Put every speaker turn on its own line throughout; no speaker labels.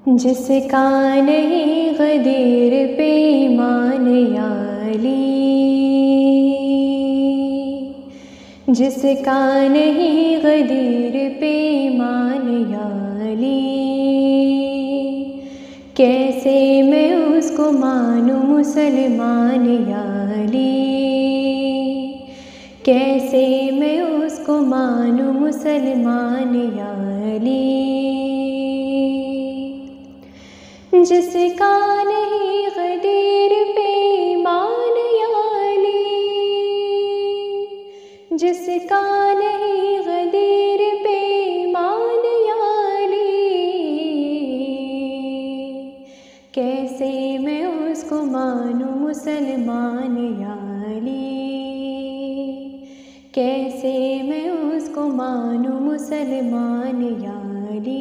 जिसका नहीं गदीर पेमान याली, जिसका नहीं गदीर पेमान याली, कैसे मैं उसको मानूं मुसलमान याली, कैसे मैं उसको मानूं मुसलमान याली। जिसका नहीं गदीर पेमान याली, जिसका नहीं गदीर पेमान याली, कैसे मैं उसको मानूं मुसलमान याली, कैसे मैं उसको मानूं मुसलमान याली।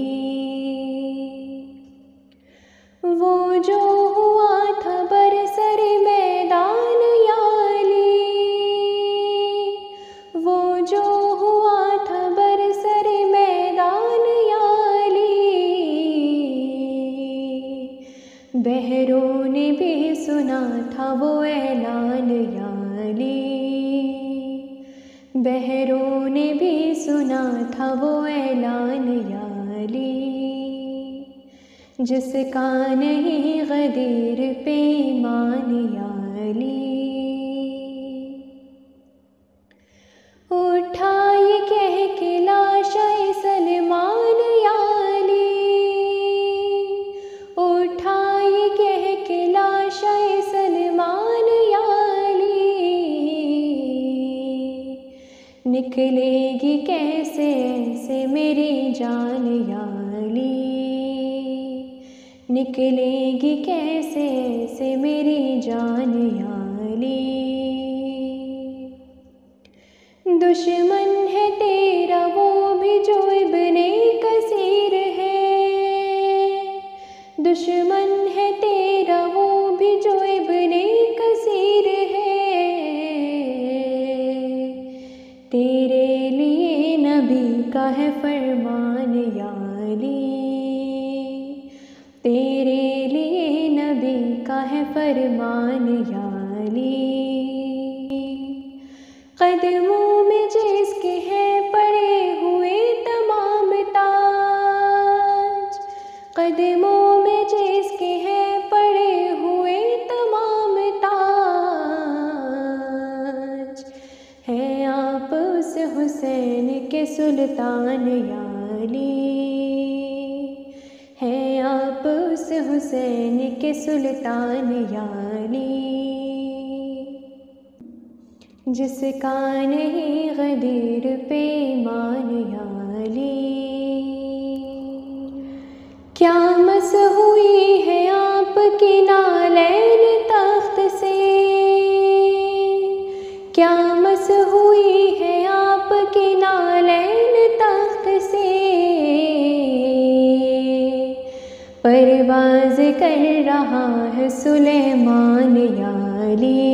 वो जो हुआ था बरसरे मैदान याली, वो जो हुआ था बरसरे मैदान याली, बहरों ने भी सुना था वो ऐलान याली, बहरों ने भी सुना था वो ऐलान याली। जिसका नहीं गदीर पेमान याली, उठा ये कह के लाशाए सलमान याली, उठा ये कह के लाशाए सलमान याली, निकलेगी कैसे ऐसे मेरी जान याली, निकलेगी कैसे ऐसे मेरी जान याली। दुश्मन है तेरा वो भी जो इब्ने कसीर है, दुश्मन है तेरा वो भी जो इब्ने कसीर है, तेरे लिए नबी का है फरमान याली, तेरे लिए नबी का है फरमान याली। कदमों में जिसके हैं पड़े हुए तमाम ताज, कदमों में जिसके हैं पड़े हुए तमाम ताज, हैं आप उस हुसैन के सुल्तान याली, हैं आप उस हुसैन के सुल्तान याली। जिसका नहीं गदीर पेमान याली, क्या मस हुई है आपकी नालैन तख्त से, क्या मस हुई है आपकी नालैन तख्त से, परवाज़ कर रहा है सुलेमान याली,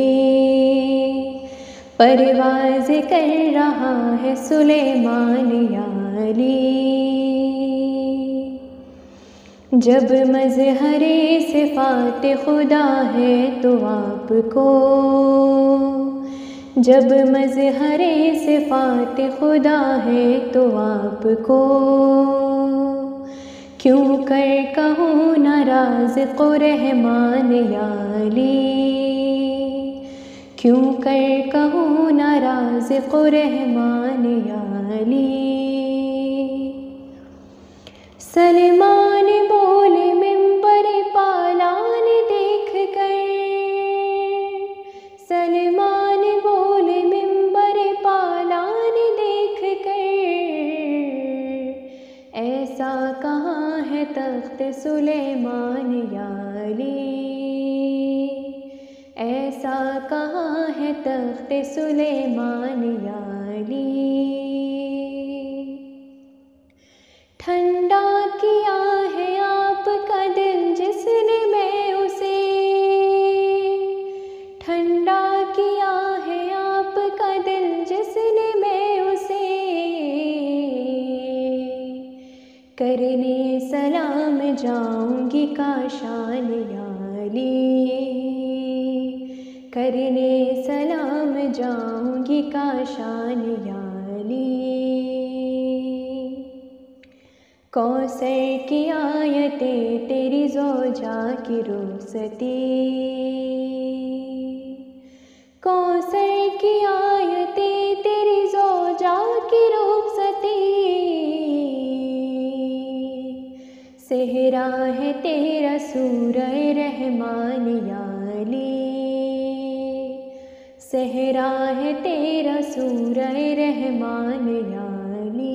परवाज़ कर रहा है सुलेमान याली। जब मज़हरे सिफ़ात खुदा है तो आपको, जब मज़हरे सिफ़ात खुदा है तो आपको, क्यों कर कहूँ नाराज़ को रहमान याली, क्यों कर कहूँ नाराज़ को रहमान याली। सलमान बोले मिंबर पालान देख कर, सलमान बोले मिंबर पालान देख कर, ऐसा कहाँ है तख्त सुलेमान याली, ऐसा कहाँ है तख्त सुलेमान याली। ठंडा किया है आपका दिल जिसने मैं उसे, ठंडा किया है आपका दिल जिसने मैं उसे, करने सलाम जाऊंगी काशान याली, करने सलाम जाऊंगी काशान याली। कौसर की आयतें तेरी ज़ौजा की रुखसती, कौसर की आयतें तेरी ज़ौजा की रुखसती। सेहरा है तेरा सूरह रहमान याली, सेहरा है तेरा सूरह रहमान याली।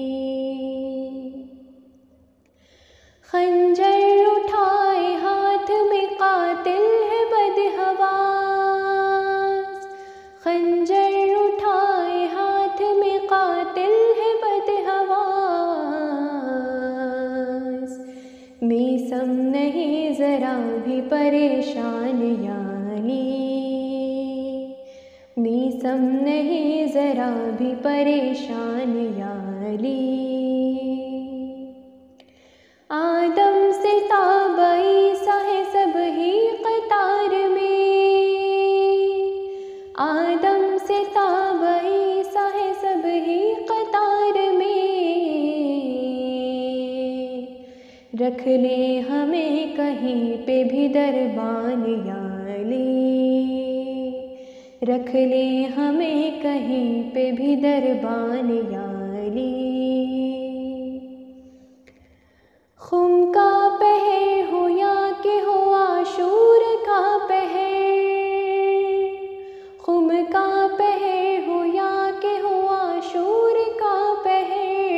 खंजर उठाए हाथ में कातिल है बदहवास, खंजर उठाए हाथ में कातिल है बदहवास। मीसम नहीं ज़रा भी परेशान याली, मीसम नहीं ज़रा भी परेशान याली। आदम से ताबा ईसा है सब ही कतार में, आदम से ताबा ईसा है सब ही कतार में। रख ले हमें कहीं पे भी दरबान याली, रख ले हमें कहीं पे भी दरबान याली। खुम का पहर हो या कि हो आशूर का पहर, खुम का पहर हो या कि हो आशूर का पहर।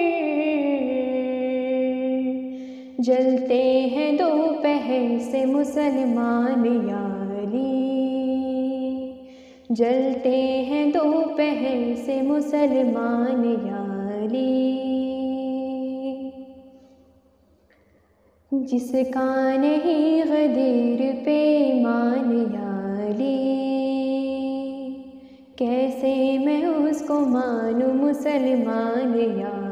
जलते हैं दोपहर से मुसलमान याली, जलते हैं दोपहर से मुसलमान याली। जिसका नहीं गदीर पे ईमान याली, कैसे मैं उसको मानूं मुसलमान याली।